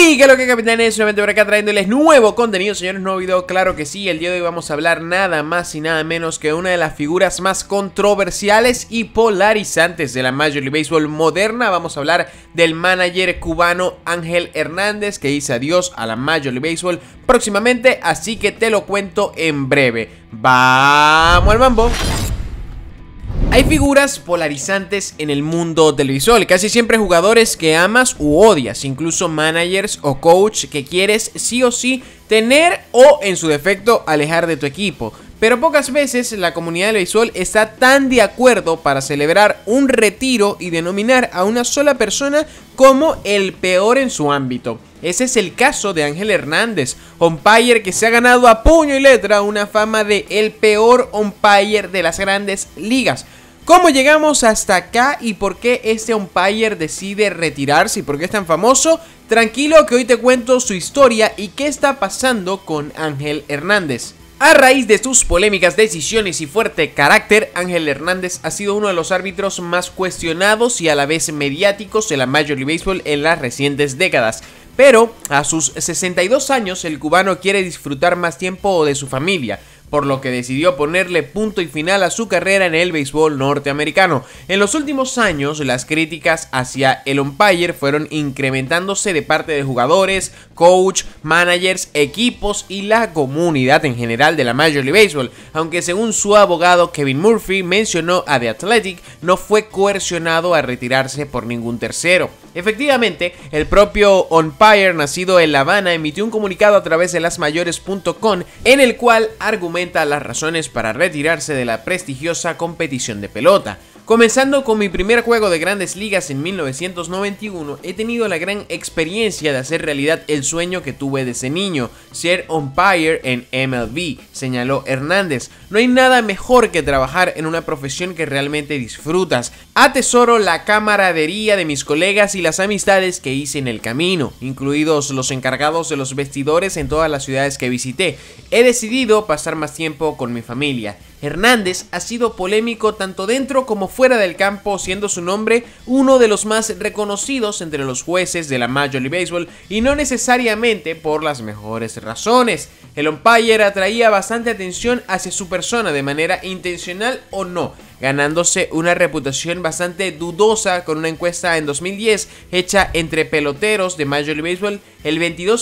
Y que lo que, capitanes, nuevamente por acá trayéndoles nuevo contenido, señores, nuevo video, claro que sí. El día de hoy vamos a hablar nada más y nada menos que una de las figuras más controversiales y polarizantes de la Major League Baseball moderna. Vamos a hablar del manager cubano Ángel Hernández, que dice adiós a la Major League Baseball próximamente, así que te lo cuento en breve. ¡Vamos al mambo! Hay figuras polarizantes en el mundo del béisbol, casi siempre jugadores que amas u odias, incluso managers o coach que quieres sí o sí tener o en su defecto alejar de tu equipo. Pero pocas veces la comunidad del béisbol está tan de acuerdo para celebrar un retiro y denominar a una sola persona como el peor en su ámbito. Ese es el caso de Ángel Hernández, umpire que se ha ganado a puño y letra una fama de el peor umpire de las grandes ligas. ¿Cómo llegamos hasta acá y por qué este umpire decide retirarse y por qué es tan famoso? Tranquilo que hoy te cuento su historia y qué está pasando con Ángel Hernández. A raíz de sus polémicas decisiones y fuerte carácter, Ángel Hernández ha sido uno de los árbitros más cuestionados y a la vez mediáticos de la Major League Baseball en las recientes décadas. Pero a sus 62 años el cubano quiere disfrutar más tiempo de su familia, por lo que decidió ponerle punto y final a su carrera en el béisbol norteamericano. En los últimos años, las críticas hacia el umpire fueron incrementándose de parte de jugadores, coach, managers, equipos y la comunidad en general de la Major League Baseball, aunque según su abogado Kevin Murphy mencionó a The Athletic, no fue coercionado a retirarse por ningún tercero. Efectivamente, el propio umpire nacido en La Habana emitió un comunicado a través de lasmayores.com en el cual argumenta las razones para retirarse de la prestigiosa competición de pelota. Comenzando con mi primer juego de grandes ligas en 1991, he tenido la gran experiencia de hacer realidad el sueño que tuve desde niño, ser umpire en MLB, señaló Hernández. No hay nada mejor que trabajar en una profesión que realmente disfrutas. Atesoro la camaradería de mis colegas y las amistades que hice en el camino, incluidos los encargados de los vestidores en todas las ciudades que visité. He decidido pasar más tiempo con mi familia. Hernández ha sido polémico tanto dentro como fuera del campo, siendo su nombre uno de los más reconocidos entre los jueces de la Major League Baseball y no necesariamente por las mejores razones. El umpire atraía bastante atención hacia su persona de manera intencional o no, ganándose una reputación bastante dudosa con una encuesta en 2010 hecha entre peloteros de Major League Baseball. El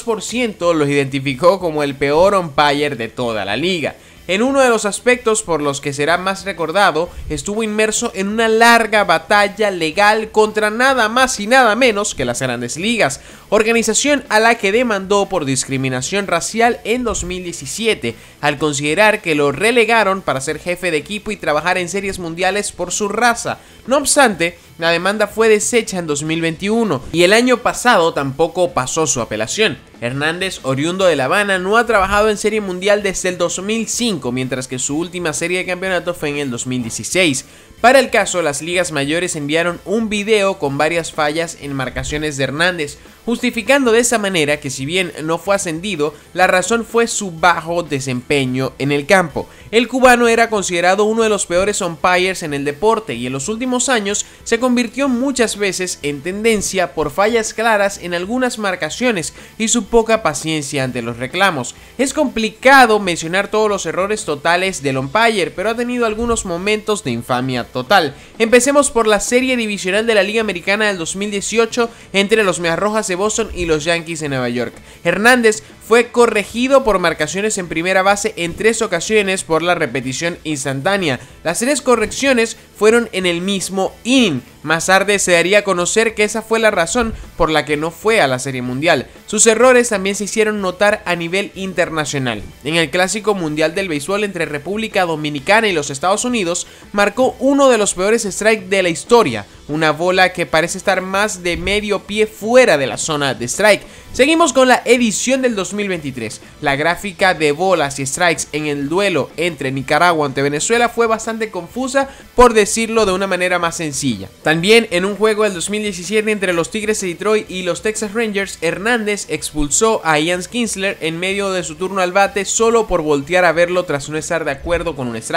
22% los identificó como el peor umpire de toda la liga. En uno de los aspectos por los que será más recordado, estuvo inmerso en una larga batalla legal contra nada más y nada menos que las Grandes Ligas, organización a la que demandó por discriminación racial en 2017, al considerar que lo relegaron para ser jefe de equipo y trabajar en series mundiales por su raza. No obstante, la demanda fue deshecha en 2021 y el año pasado tampoco pasó su apelación. Hernández, oriundo de La Habana, no ha trabajado en serie mundial desde el 2005, mientras que su última serie de campeonato fue en el 2016. Para el caso, las ligas mayores enviaron un video con varias fallas en marcaciones de Hernández, justificando de esa manera que si bien no fue ascendido, la razón fue su bajo desempeño en el campo. El cubano era considerado uno de los peores umpires en el deporte y en los últimos años se convirtió muchas veces en tendencia por fallas claras en algunas marcaciones y su poca paciencia ante los reclamos. Es complicado mencionar todos los errores totales del umpire, pero ha tenido algunos momentos de infamia total. Empecemos por la serie divisional de la Liga Americana del 2018 entre los Medias Rojas de Boston y los Yankees de Nueva York. Hernández fue corregido por marcaciones en primera base en 3 ocasiones por la repetición instantánea. Las 3 correcciones fueron en el mismo inning. Más tarde se daría a conocer que esa fue la razón por la que no fue a la Serie Mundial. Sus errores también se hicieron notar a nivel internacional. En el Clásico Mundial del Béisbol entre República Dominicana y los Estados Unidos, marcó uno de los peores strikes de la historia, una bola que parece estar más de medio pie fuera de la zona de strike. Seguimos con la edición del 2023. La gráfica de bolas y strikes en el duelo entre Nicaragua ante Venezuela fue bastante confusa, por decirlo de una manera más sencilla. También en un juego del 2017 entre los Tigres de Detroit y los Texas Rangers, Hernández expulsó a Ian Kinsler en medio de su turno al bate solo por voltear a verlo tras no estar de acuerdo con un strike.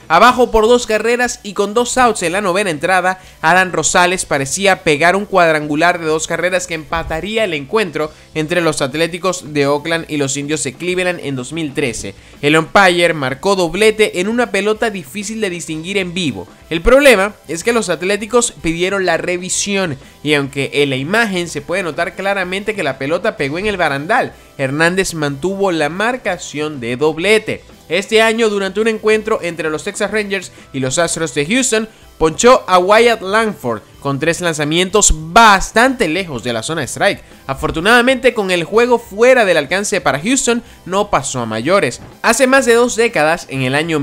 Abajo por 2 carreras y con 2 outs en la novena entrada, Adam Rosales parecía pegar un cuadrangular de 2 carreras que empataría el encuentro entre los Atléticos de Oakland y los Indios de Cleveland en 2013. El umpire marcó doblete en una pelota difícil de distinguir en vivo. El problema es que los Atléticos pidieron la revisión y aunque en la imagen se puede notar claramente que la pelota pegó en el barandal, Hernández mantuvo la marcación de doblete. Este año, durante un encuentro entre los Texas Rangers y los Astros de Houston, ponchó a Wyatt Langford con 3 lanzamientos bastante lejos de la zona de strike. Afortunadamente, con el juego fuera del alcance para Houston, no pasó a mayores. Hace más de 2 décadas, en el año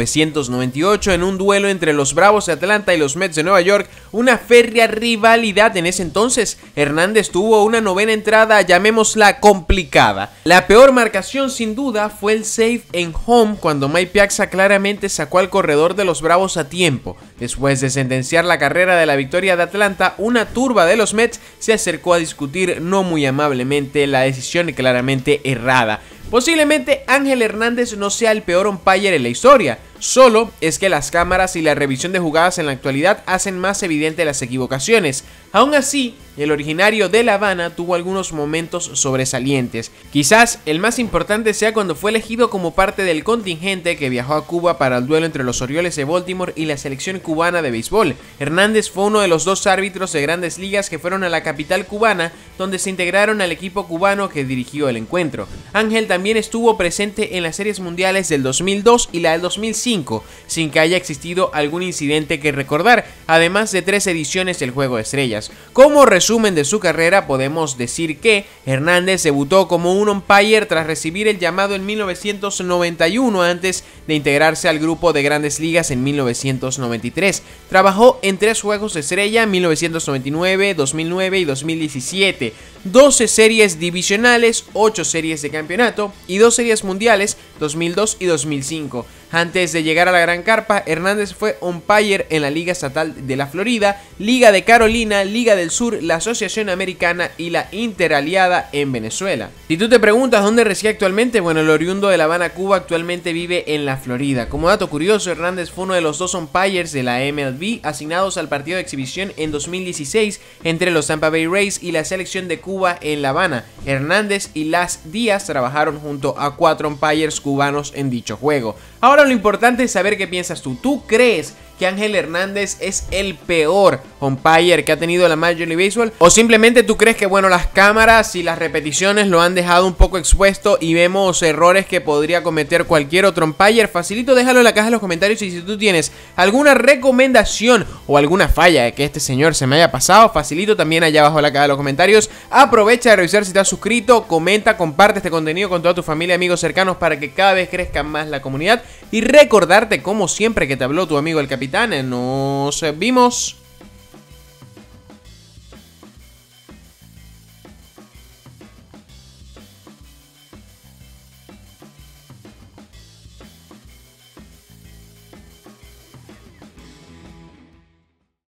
1998, en un duelo entre los Bravos de Atlanta y los Mets de Nueva York, una férrea rivalidad en ese entonces, Hernández tuvo una novena entrada, llamémosla complicada. La peor marcación sin duda fue el save en home cuando Mike Piazza claramente sacó al corredor de los Bravos a tiempo. Después de sentenciar la carrera de la victoria de Atlanta, una turba de los Mets se acercó a discutir no muy amablemente la decisión claramente errada. Posiblemente Ángel Hernández no sea el peor umpire en la historia, solo es que las cámaras y la revisión de jugadas en la actualidad hacen más evidente las equivocaciones. Aún así, el originario de La Habana tuvo algunos momentos sobresalientes. Quizás el más importante sea cuando fue elegido como parte del contingente que viajó a Cuba para el duelo entre los Orioles de Baltimore y la selección cubana de béisbol. Hernández fue uno de los 2 árbitros de Grandes Ligas que fueron a la capital cubana, donde se integraron al equipo cubano que dirigió el encuentro. Ángel también estuvo presente en las series mundiales del 2002 y la del 2005, sin que haya existido algún incidente que recordar, además de 3 ediciones del Juego de Estrellas. Como resumen de su carrera, podemos decir que Hernández debutó como un umpire tras recibir el llamado en 1991 antes de integrarse al grupo de Grandes Ligas en 1993. Trabajó en 3 Juegos de Estrella, 1999, 2009 y 2017, 12 series divisionales, 8 series de campeonato y 2 series mundiales, 2002 y 2005. Antes de llegar a la Gran Carpa, Hernández fue umpire en la Liga Estatal de la Florida, Liga de Carolina, Liga del Sur, la Asociación Americana y la Interaliada en Venezuela. Si tú te preguntas dónde reside actualmente, bueno, el oriundo de La Habana, Cuba, actualmente vive en la Florida. Como dato curioso, Hernández fue uno de los 2 umpires de la MLB asignados al partido de exhibición en 2016 entre los Tampa Bay Rays y la selección de Cuba en La Habana. Hernández y Las Díaz trabajaron junto a 4 umpires cubanos en dicho juego. Ahora lo importante es saber qué piensas tú. ¿Tú crees que Ángel Hernández es el peor umpire que ha tenido la Major League Baseball? ¿O simplemente tú crees que, bueno, las cámaras y las repeticiones lo han dejado un poco expuesto y vemos errores que podría cometer cualquier otro umpire? Facilito, déjalo en la caja de los comentarios, y si tú tienes alguna recomendación o alguna falla de que este señor se me haya pasado, facilito también allá abajo en la caja de los comentarios. Aprovecha de revisar si te has suscrito, comenta, comparte este contenido con toda tu familia y amigos cercanos para que cada vez crezca más la comunidad, y recordarte como siempre que te habló tu amigo el Capitán. Nos vimos.